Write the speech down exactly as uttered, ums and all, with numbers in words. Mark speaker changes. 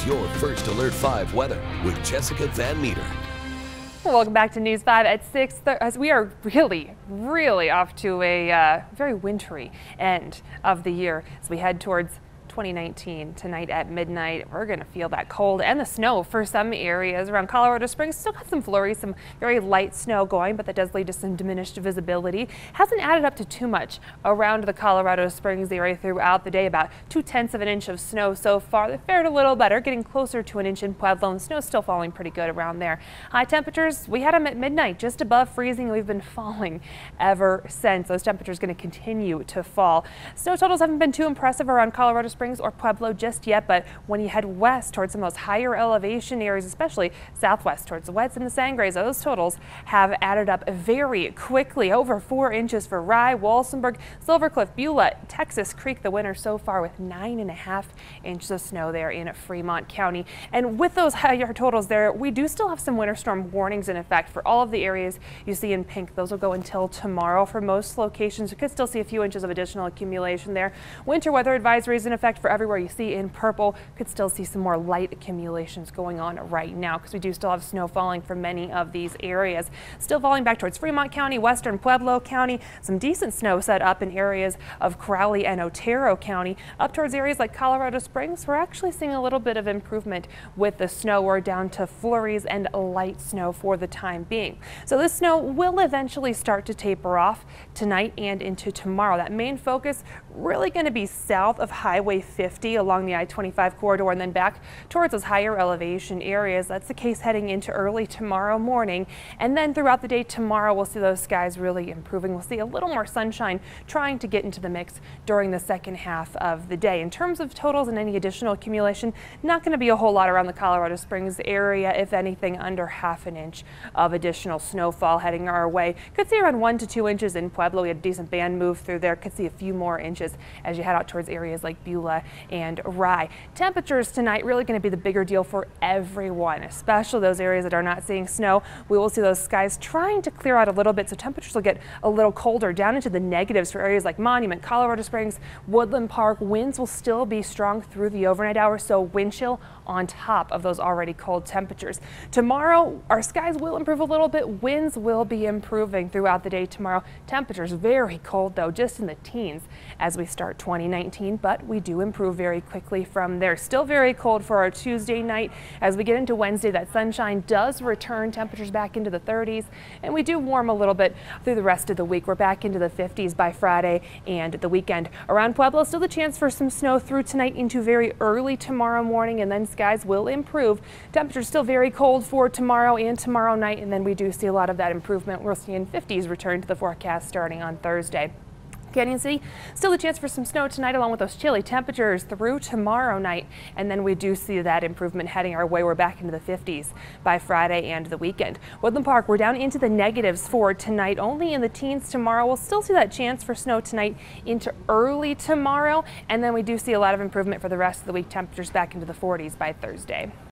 Speaker 1: It's your First Alert five weather with Jessica Van Meter.
Speaker 2: Welcome back to News five at six, as we are really, really off to a uh, very wintry end of the year as we head towards twenty nineteen. Tonight at midnight, we're going to feel that cold and the snow for some areas around Colorado Springs. Still got some flurries, some very light snow going, but that does lead to some diminished visibility. Hasn't added up to too much around the Colorado Springs area throughout the day. About two tenths of an inch of snow so far. They fared a little better, getting closer to an inch in Pueblo, and snow still falling pretty good around there. High temperatures, we had them at midnight, just above freezing, and we've been falling ever since. Those temperatures going to continue to fall. Snow totals haven't been too impressive around Colorado Springs or Pueblo just yet, but when you head west towards some of those higher elevation areas, especially southwest towards the Wets and the Sangres, those totals have added up very quickly. Over four inches for Rye, Walsenburg, Silver Cliff, Beulah, Texas Creek, the winter so far with nine and a half inches of snow there in Fremont County. And with those higher totals there, we do still have some winter storm warnings in effect for all of the areas you see in pink. Those will go until tomorrow for most locations. You could still see a few inches of additional accumulation there. Winter weather advisories in effect for everywhere you see in purple. Could still see some more light accumulations going on right now because we do still have snow falling for many of these areas. Still falling back towards Fremont County, western Pueblo County. Some decent snow set up in areas of Crowley and Otero County. Up towards areas like Colorado Springs, we're actually seeing a little bit of improvement with the snow. We're down to flurries and light snow for the time being. So this snow will eventually start to taper off tonight and into tomorrow. That main focus really going to be south of Highway fifty along the I twenty-five corridor and then back towards those higher elevation areas. That's the case heading into early tomorrow morning. And then throughout the day tomorrow, we'll see those skies really improving. We'll see a little more sunshine trying to get into the mix during the second half of the day. In terms of totals and any additional accumulation, not going to be a whole lot around the Colorado Springs area. If anything, under half an inch of additional snowfall heading our way. Could see around one to two inches in Pueblo. We had a decent band move through there. Could see a few more inches as you head out towards areas like Beulah and Rye. Temperatures tonight really going to be the bigger deal for everyone, especially those areas that are not seeing snow. We will see those skies trying to clear out a little bit, so temperatures will get a little colder, down into the negatives for areas like Monument, Colorado Springs, Woodland Park. Winds will still be strong through the overnight hours, so wind chill on top of those already cold temperatures. Tomorrow, our skies will improve a little bit. Winds will be improving throughout the day tomorrow. Temperatures very cold, though, just in the teens as we start twenty nineteen, but we do improve very quickly from there. Still very cold for our Tuesday night. As we get into Wednesday, that sunshine does return, temperatures back into the thirties, and we do warm a little bit through the rest of the week. We're back into the fifties by Friday and the weekend. Around Pueblo, still the chance for some snow through tonight into very early tomorrow morning, and then skies will improve. Temperatures still very cold for tomorrow and tomorrow night, and then we do see a lot of that improvement. We're seeing fifties return to the forecast starting on Thursday. Canyon City, still a chance for some snow tonight along with those chilly temperatures through tomorrow night, and then we do see that improvement heading our way. We're back into the fifties by Friday and the weekend. Woodland Park, we're down into the negatives for tonight, only in the teens tomorrow. We'll still see that chance for snow tonight into early tomorrow, and then we do see a lot of improvement for the rest of the week. Temperatures back into the forties by Thursday.